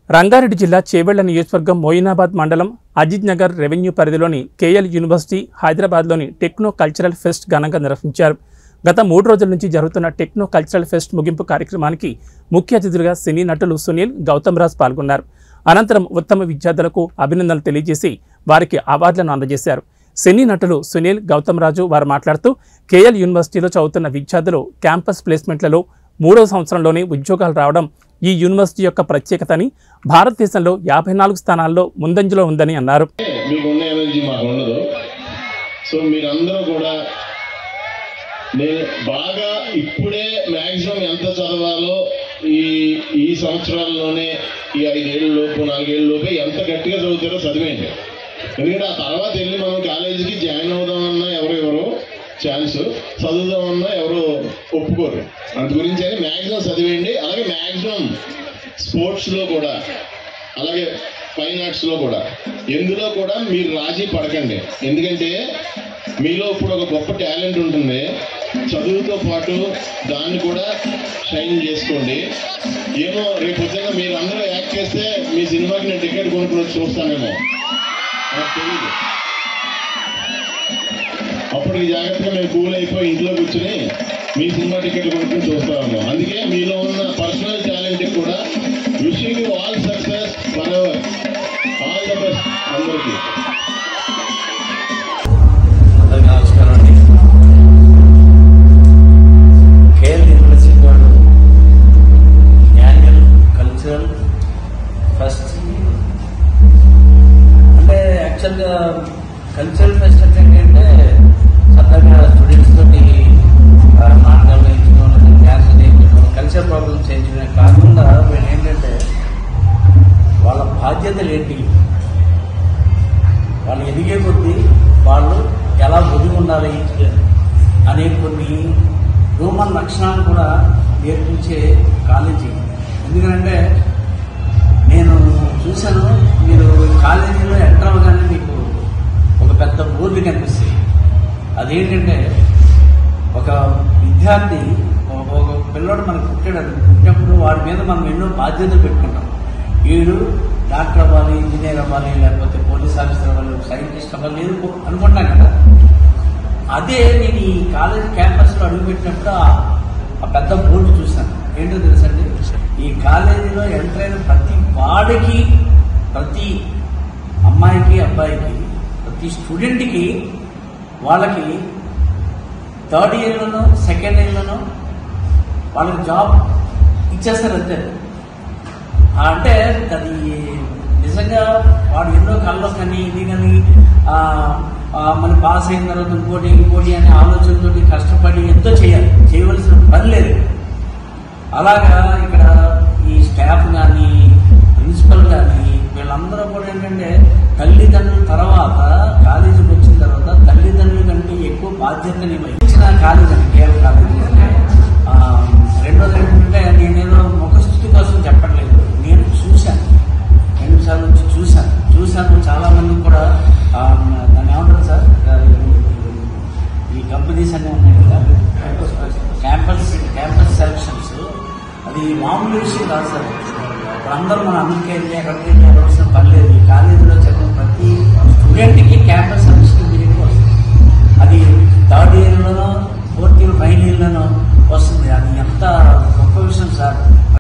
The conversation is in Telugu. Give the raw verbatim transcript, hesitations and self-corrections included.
రంగారెడ్డి జిల్లా చేవెళ్ల నియోజకవర్గం మోయినాబాద్ మండలం అజిత్ నగర్ రెవెన్యూ పరిధిలోని కేఎల్ యూనివర్సిటీ హైదరాబాద్లోని టెక్నో కల్చరల్ ఫెస్ట్ ఘనంగా నిర్వహించారు. గత మూడు రోజుల నుంచి జరుగుతున్న టెక్నో కల్చరల్ ఫెస్ట్ ముగింపు కార్యక్రమానికి ముఖ్య అతిథులుగా సినీ నటులు సునీల్, గౌతమ్ రాజ్ పాల్గొన్నారు. అనంతరం ఉత్తమ విద్యార్థులకు అభినందనలు తెలియజేసి వారికి అవార్డులను అందజేశారు. సినీ నటులు సునీల్, గౌతమ్ రాజు వారు మాట్లాడుతూ కేఎల్ యూనివర్సిటీలో చదువుతున్న విద్యార్థులు క్యాంపస్ ప్లేస్మెంట్లలో మూడో సంవత్సరంలోనే ఉద్యోగాలు రావడం ఈ యూనివర్సిటీ యొక్క ప్రత్యేకత అని, భారతదేశంలో యాభై నాలుగు స్థానాల్లో ముందంజలో ఉందని అన్నారు. సో మీరందరూ కూడా నేను బాగా ఇప్పుడే మ్యాక్సిమం ఎంత చదవాలో ఈ ఈ సంవత్సరాల్లోనే ఈ ఐదేళ్ళ లోపు నాలుగేళ్ళ లోపే ఎంత గట్టిగా చదువుతారో చదివేయండి. ఎందుకంటే ఆ తర్వాత వెళ్ళి మనం కాలేజీకి జాయిన్ అవుదామన్నా ఎవరు ఎవరు ఛాన్స్, చదువుదామన్నా ఎవరు ఒప్పుకోరు. అందు గురించి అని మ్యాక్సిమం చదివేయండి. అలాగే మ్యాక్సిమం స్పోర్ట్స్లో కూడా, అలాగే ఫైన్ ఆర్ట్స్లో కూడా, ఎందులో కూడా మీరు రాజీ పడకండి. ఎందుకంటే మీలో ఇప్పుడు ఒక గొప్ప టాలెంట్ ఉంటుంది. చదువుతో పాటు దాన్ని కూడా షైన్ చేసుకోండి. ఏమో రేపు పొద్దున్న మీరు అందరూ యాక్ట్ చేస్తే మీ సినిమాకి నేను టికెట్ కొనుక్కుని చూస్తానేమో నాకు తెలియదు. అప్పటికి జాగ్రత్తగా మేము కూల్ అయిపోయి ఇంట్లో కూర్చుని మీ సినిమా టికెట్లు కొనుక్కుని చూస్తాము. అందుకే మీలో ఉన్న పర్సనల్ టాలెంట్ కూడా wishing you all success forever. All the best అందరికీ. నమస్కారం అండి. కేఎల్ యూనివర్సిటీ వాళ్ళు యాన్యువల్ కల్చరల్ ఫెస్ట్ అంటే యాక్చువల్గా కల్చరల్ ఫెస్ట్ అంటే ఏంటంటే సరదాగా స్టూడెంట్స్ తోటి నాటకాలు నేర్చుకోవడం, డ్యాన్స్ నేర్చుకోవడం, కల్చరల్ ప్రోగ్రామ్స్ చేయించడం కాకుండా వీళ్ళు ఏంటంటే వాళ్ళ బాధ్యతలు ఏంటి, వాళ్ళు ఎదిగే కొద్దీ వాళ్ళు ఎలా బుద్ధి ఉండాలి అనే కొన్ని హ్యూమన్ లక్షణాలు కూడా నేర్పించే కాలేజీ. ఎందుకంటే నేను చూశాను, మీరు కాలేజీలో ఎంటర్ అవ్వగానే మీకు ఒక పెద్ద బోర్డు కనిపిస్తుంది. అదేంటంటే ఒక విద్యార్థి, ఒక పిల్లడు మనకు పుట్టాడు, పుట్టినప్పుడు వాడి మీద మనం ఎన్నో బాధ్యతలు పెట్టుకుంటాం. వీడు డాక్టర్ అవ్వాలి, ఇంజనీర్ అవ్వాలి, లేకపోతే పోలీస్ ఆఫీసర్ అవ్వాలి, సైంటిస్ట్ అవ్వాలి లేదు అనుకుంటున్నాం కదా. అదే నేను ఈ కాలేజ్ క్యాంపస్లో అడుగుపెట్టినప్పుడు ఆ పెద్ద బోర్డు చూశాను. ఏంటో తెలుసండి, ఈ కాలేజీలో ఎంటర్ అయిన ప్రతి వాడికి, ప్రతి అమ్మాయికి, అబ్బాయికి, ప్రతి స్టూడెంట్కి వాళ్ళకి థర్డ్ ఇయర్లోనో సెకండ్ ఇయర్లోనో వాళ్ళకి జాబ్ ఇచ్చేస్తారు అంతే. అంటే అది నిజంగా వాడు ఎన్నో కళ్ళలో కానీ ఇది కానీ మనం పాస్ అయిన తర్వాత ఇంకోటి ఇంకోటి అనే ఆలోచనతో కష్టపడి ఎంతో చేయాలి, చేయవలసిన పని లేదు. అలాగా ఇక్కడ ఈ స్టాఫ్ కానీ, ప్రిన్సిపల్ కానీ వీళ్ళందరూ కూడా ఏంటంటే తల్లిదండ్రుల తర్వాత కాలేజీకి వచ్చిన తర్వాత తల్లిదండ్రుల కంటే ఎక్కువ బాధ్యతని ఇచ్చిన కాలేజ్ అని కేఎల్ కాలేజీ. అంటే రెండోది ఏంటంటే నేనేదో ముఖస్థుతి కోసం చెప్పట్లేదు, నేను చూశాను, రెండు సార్లు వచ్చి చూశాను చూశాను చాలా మంది కూడా దాన్ని ఏమంటారు సార్, ఈ కంపెనీస్ అన్నీ ఉన్నాయి కదా, క్యాంపస్ క్యాంపస్ సెలక్షన్స్. అది మామూలు విషయం కాదు సార్. ఇప్పుడు అందరూ మన అమెరికా వెళ్ళి ఎక్కడికి వెళ్ళి వెళ్ళవలసిన పని లేదు. ఈ కాలేజీలో చదివిన ప్రతి స్టూడెంట్కి క్యాంపస్ సెలక్షన్ పీరియడ్ వస్తుంది. అది థర్డ్ ఇయర్లోనో ఫోర్త్ ఇయర్ ఫైనల్ ఇయర్లోనో వస్తుంది. అది ఎంత గొప్ప విషయం సార్.